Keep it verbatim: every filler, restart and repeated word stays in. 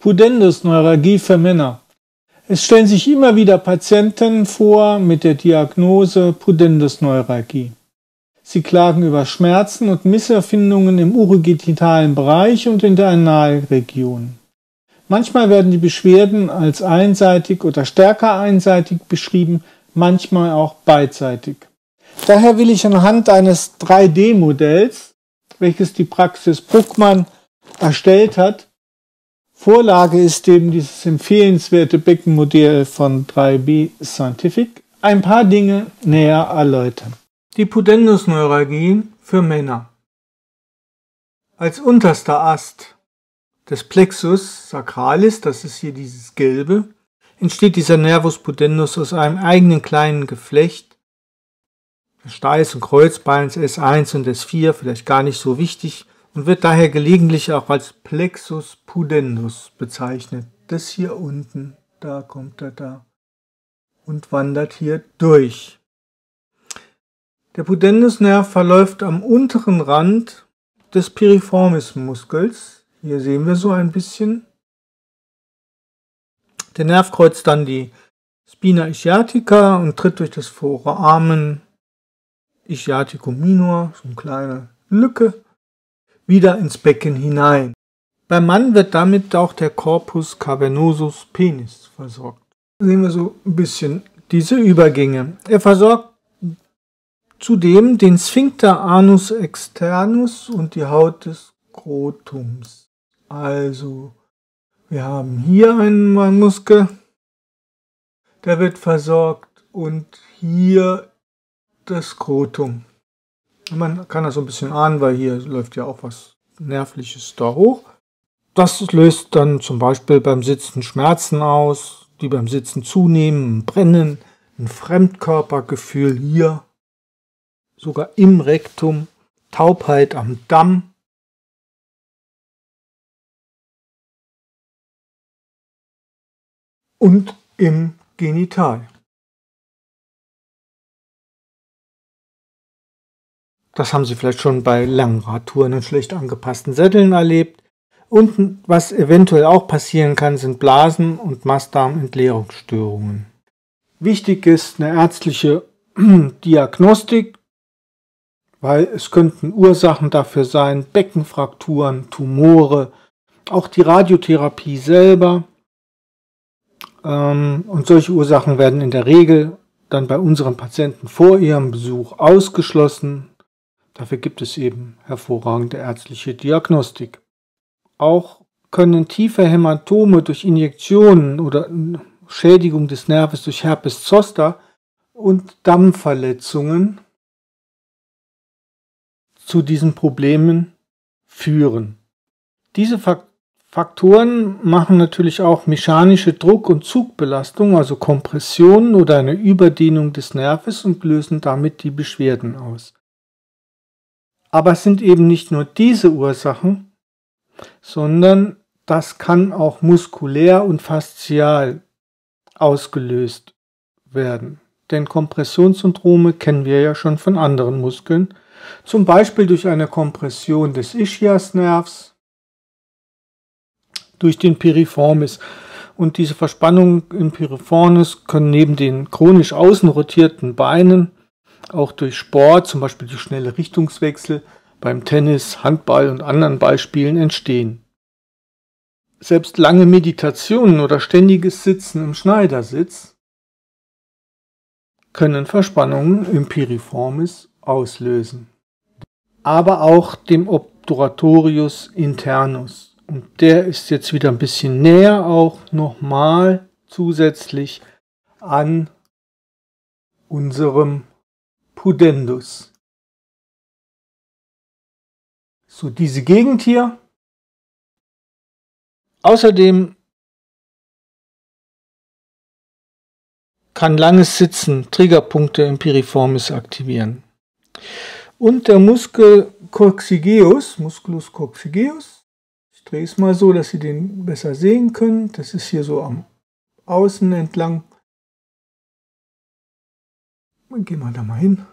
Pudendusneuralgie für Männer. Es stellen sich immer wieder Patienten vor mit der Diagnose Pudendusneuralgie. Sie klagen über Schmerzen und Missempfindungen im urogenitalen Bereich und in der Analregion. Manchmal werden die Beschwerden als einseitig oder stärker einseitig beschrieben, manchmal auch beidseitig. Daher will ich anhand eines drei D Modells, welches die Praxis Bruckmann erstellt hat, Vorlage ist eben dieses empfehlenswerte Beckenmodell von drei B Scientific, ein paar Dinge näher erläutern. Die Pudendusneuralgie für Männer. Als unterster Ast des Plexus sacralis, das ist hier dieses gelbe, entsteht dieser Nervus pudendus aus einem eigenen kleinen Geflecht des Steiß- und Kreuzbeins S eins und S vier, vielleicht gar nicht so wichtig, und wird daher gelegentlich auch als Plexus pudendus bezeichnet. Das hier unten, da kommt er da und wandert hier durch. Der Pudendusnerv verläuft am unteren Rand des Piriformis-Muskels. Hier sehen wir so ein bisschen. Der Nerv kreuzt dann die Spina ischiatica und tritt durch das Foramen Ischiaticum minor, so eine kleine Lücke, wieder ins Becken hinein. Beim Mann wird damit auch der Corpus cavernosus penis versorgt. Da sehen wir so ein bisschen diese Übergänge. Er versorgt zudem den Sphincter anus externus und die Haut des Skrotums. Also, wir haben hier einen Muskel, der wird versorgt, und hier das Skrotum. Man kann das so ein bisschen ahnen, weil hier läuft ja auch was Nervliches da hoch. Das löst dann zum Beispiel beim Sitzen Schmerzen aus, die beim Sitzen zunehmen, ein Brennen, ein Fremdkörpergefühl hier, sogar im Rektum, Taubheit am Damm. Und im Genital. Das haben Sie vielleicht schon bei langen Radtouren in schlecht angepassten Sätteln erlebt. Und was eventuell auch passieren kann, sind Blasen- und Mastdarmentleerungsstörungen. Wichtig ist eine ärztliche Diagnostik, weil es könnten Ursachen dafür sein, Beckenfrakturen, Tumore, auch die Radiotherapie selber. Und solche Ursachen werden in der Regel dann bei unseren Patienten vor ihrem Besuch ausgeschlossen. Dafür gibt es eben hervorragende ärztliche Diagnostik. Auch können tiefe Hämatome durch Injektionen oder Schädigung des Nerves durch Herpes zoster und Dammverletzungen zu diesen Problemen führen. Diese Faktoren machen natürlich auch mechanische Druck- und Zugbelastung, also Kompressionen oder eine Überdehnung des Nerves, und lösen damit die Beschwerden aus. Aber es sind eben nicht nur diese Ursachen, sondern das kann auch muskulär und faszial ausgelöst werden. Denn Kompressionssyndrome kennen wir ja schon von anderen Muskeln, zum Beispiel durch eine Kompression des Ischiasnervs, durch den Piriformis. Und diese Verspannungen im Piriformis können neben den chronisch außen rotierten Beinen auch durch Sport, zum Beispiel durch schnelle Richtungswechsel beim Tennis, Handball und anderen Beispielen entstehen. Selbst lange Meditationen oder ständiges Sitzen im Schneidersitz können Verspannungen im Piriformis auslösen. Aber auch dem Obturatorius internus. Und der ist jetzt wieder ein bisschen näher auch nochmal zusätzlich an unserem Pudendus. So, diese Gegend hier. Außerdem kann langes Sitzen Triggerpunkte im Piriformis aktivieren. Und der Muskel coccygeus, Musculus coccygeus, ich drehe es mal so, dass Sie den besser sehen können. Das ist hier so am Außen entlang. Gehen wir da mal hin.